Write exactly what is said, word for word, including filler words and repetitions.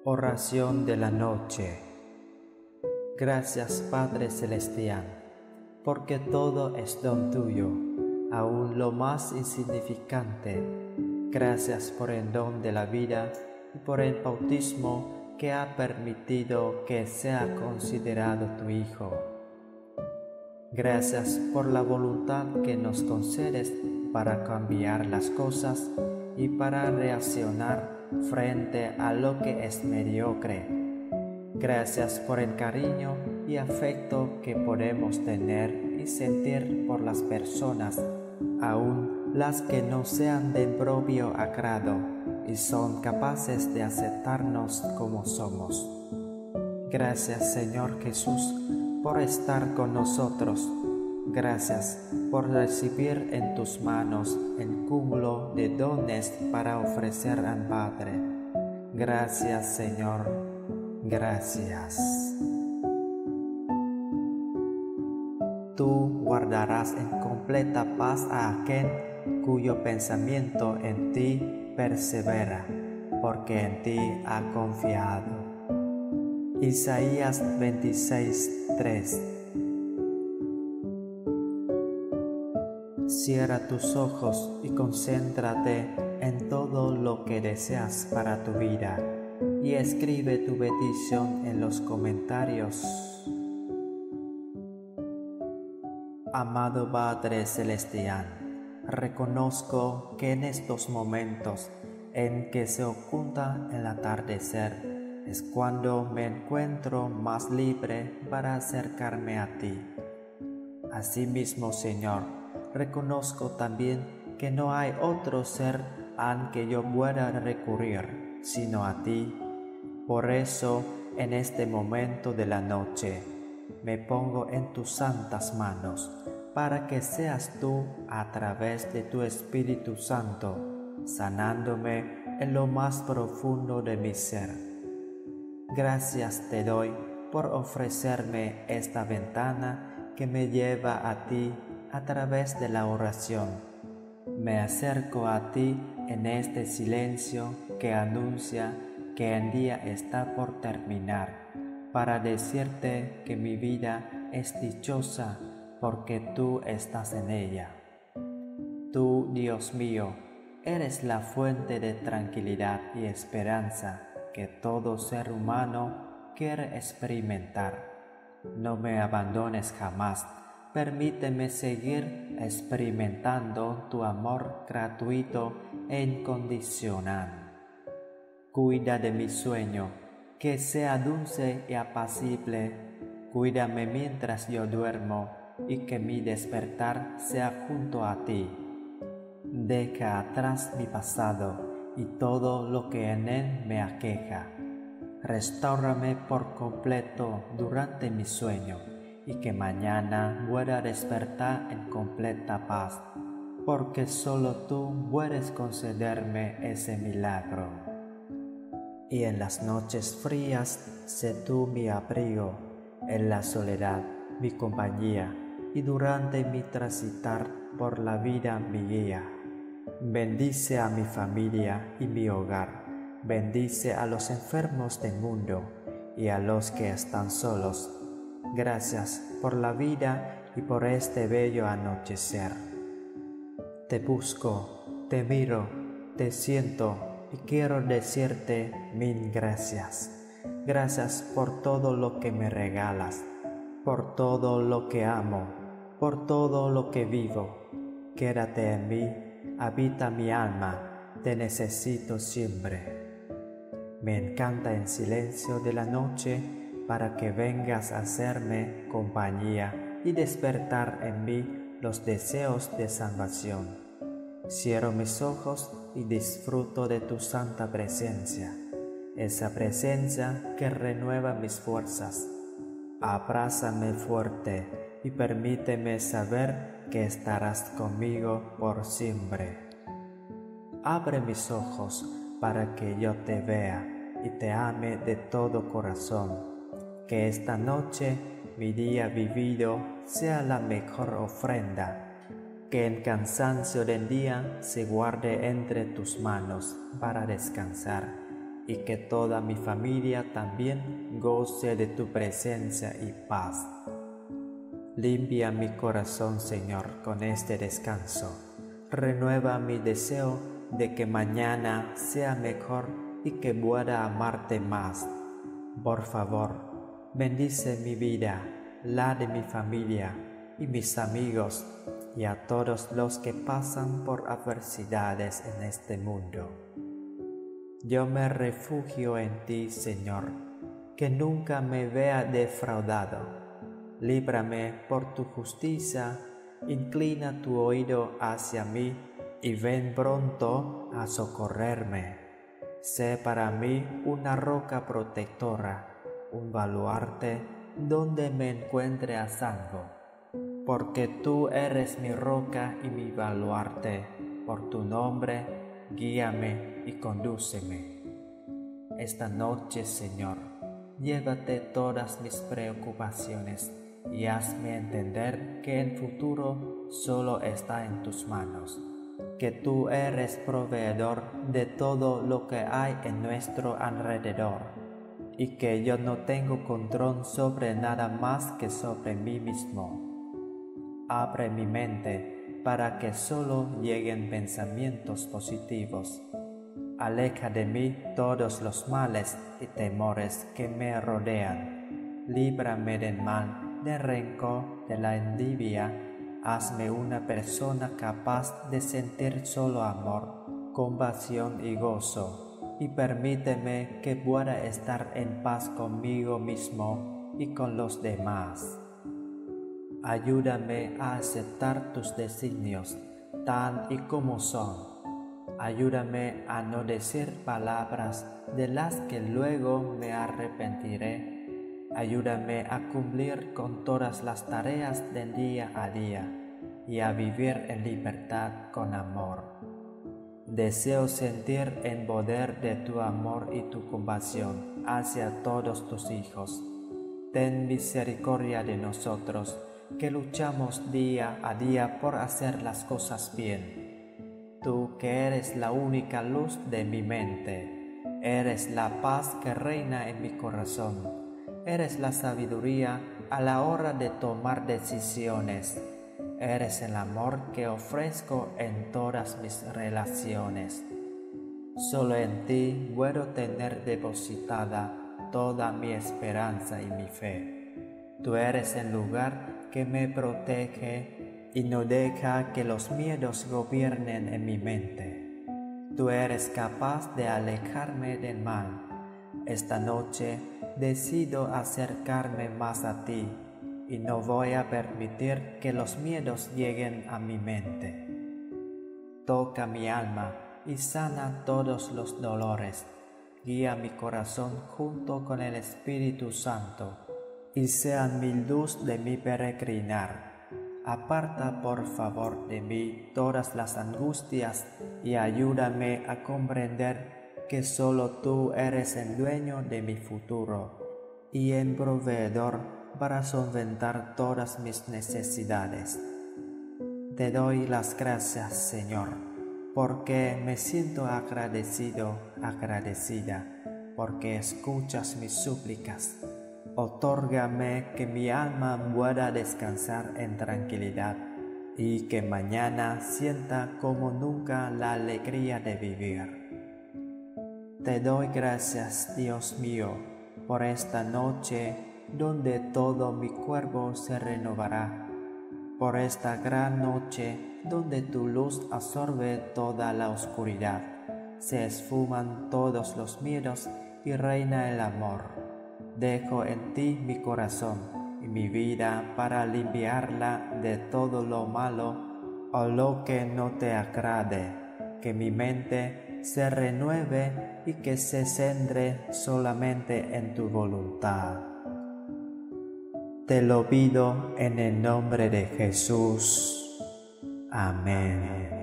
Oración de la noche. Gracias, Padre Celestial, porque todo es don tuyo, aun lo más insignificante. Gracias por el don de la vida y por el bautismo que ha permitido que sea considerado tu Hijo. Gracias por la voluntad que nos concedes para cambiar las cosas y para reaccionar frente a lo que es mediocre. Gracias por el cariño y afecto que podemos tener y sentir por las personas, aun las que no sean de propio agrado y son capaces de aceptarnos como somos. Gracias, Señor Jesús, por estar con nosotros. Gracias por recibir en tus manos el cúmulo de dones para ofrecer al Padre. Gracias, Señor. Gracias. Tú guardarás en completa paz a aquel cuyo pensamiento en ti persevera, porque en ti ha confiado. Isaías veintiséis, tres. Cierra tus ojos y concéntrate en todo lo que deseas para tu vida y escribe tu petición en los comentarios. Amado Padre Celestial, reconozco que en estos momentos en que se oculta el atardecer es cuando me encuentro más libre para acercarme a ti. Asimismo, Señor, reconozco también que no hay otro ser al que yo pueda recurrir, sino a ti. Por eso, en este momento de la noche, me pongo en tus santas manos, para que seas tú, a través de tu Espíritu Santo, sanándome en lo más profundo de mi ser. Gracias te doy por ofrecerme esta ventana que me lleva a ti a través de la oración. Me acerco a ti en este silencio que anuncia que el día está por terminar, para decirte que mi vida es dichosa porque tú estás en ella. Tú, Dios mío, eres la fuente de tranquilidad y esperanza que todo ser humano quiere experimentar. No me abandones jamás. Permíteme seguir experimentando tu amor gratuito e incondicional. Cuida de mi sueño, que sea dulce y apacible. Cuídame mientras yo duermo y que mi despertar sea junto a ti. Deja atrás mi pasado y todo lo que en él me aqueja. Restáurame por completo durante mi sueño y que mañana pueda despertar en completa paz, porque solo tú puedes concederme ese milagro. Y en las noches frías, sé tú mi abrigo, en la soledad mi compañía, y durante mi transitar por la vida mi guía. Bendice a mi familia y mi hogar, bendice a los enfermos del mundo y a los que están solos. Gracias por la vida y por este bello anochecer. Te busco, te miro, te siento y quiero decirte mil gracias. Gracias por todo lo que me regalas, por todo lo que amo, por todo lo que vivo. Quédate en mí, habita mi alma, te necesito siempre. Me encanta el silencio de la noche para que vengas a hacerme compañía y despertar en mí los deseos de salvación. Cierro mis ojos y disfruto de tu santa presencia, esa presencia que renueva mis fuerzas. Abrázame fuerte y permíteme saber que estarás conmigo por siempre. Abre mis ojos para que yo te vea y te ame de todo corazón. Que esta noche mi día vivido sea la mejor ofrenda. Que el cansancio del día se guarde entre tus manos para descansar y que toda mi familia también goce de tu presencia y paz. Limpia mi corazón, Señor, con este descanso. Renueva mi deseo de que mañana sea mejor y que pueda amarte más. Por favor, bendice mi vida, la de mi familia y mis amigos, y a todos los que pasan por adversidades en este mundo. Yo me refugio en ti, Señor, que nunca me vea defraudado. Líbrame por tu justicia, inclina tu oído hacia mí y ven pronto a socorrerme. Sé para mí una roca protectora, un baluarte donde me encuentre a salvo. Porque tú eres mi roca y mi baluarte, por tu nombre, guíame y condúceme. Esta noche, Señor, llévate todas mis preocupaciones y hazme entender que el futuro solo está en tus manos, que tú eres proveedor de todo lo que hay en nuestro alrededor y que yo no tengo control sobre nada más que sobre mí mismo. Abre mi mente para que solo lleguen pensamientos positivos. Aleja de mí todos los males y temores que me rodean. Líbrame del mal, del rencor, de la envidia. Hazme una persona capaz de sentir solo amor, compasión y gozo, y permíteme que pueda estar en paz conmigo mismo y con los demás. Ayúdame a aceptar tus designios tal y como son. Ayúdame a no decir palabras de las que luego me arrepentiré. Ayúdame a cumplir con todas las tareas del día a día y a vivir en libertad con amor. Deseo sentir el poder de tu amor y tu compasión hacia todos tus hijos. Ten misericordia de nosotros, que luchamos día a día por hacer las cosas bien. Tú que eres la única luz de mi mente, eres la paz que reina en mi corazón. Eres la sabiduría a la hora de tomar decisiones. Eres el amor que ofrezco en todas mis relaciones. Solo en ti puedo tener depositada toda mi esperanza y mi fe. Tú eres el lugar que me protege y no deja que los miedos gobiernen en mi mente. Tú eres capaz de alejarme del mal. Esta noche decido acercarme más a ti y no voy a permitir que los miedos lleguen a mi mente. Toca mi alma y sana todos los dolores. Guía mi corazón junto con el Espíritu Santo y sean mi luz de mi peregrinar. Aparta por favor de mí todas las angustias y ayúdame a comprender que solo tú eres el dueño de mi futuro y el proveedor para solventar todas mis necesidades. Te doy las gracias, Señor, porque me siento agradecido, agradecida, porque escuchas mis súplicas. Otórgame que mi alma pueda descansar en tranquilidad y que mañana sienta como nunca la alegría de vivir. Te doy gracias, Dios mío, por esta noche donde todo mi cuerpo se renovará, por esta gran noche donde tu luz absorbe toda la oscuridad, se esfuman todos los miedos y reina el amor. Dejo en ti mi corazón y mi vida para limpiarla de todo lo malo o lo que no te agrade, que mi mente se renueve y que se centre solamente en tu voluntad. Te lo pido en el nombre de Jesús. Amén.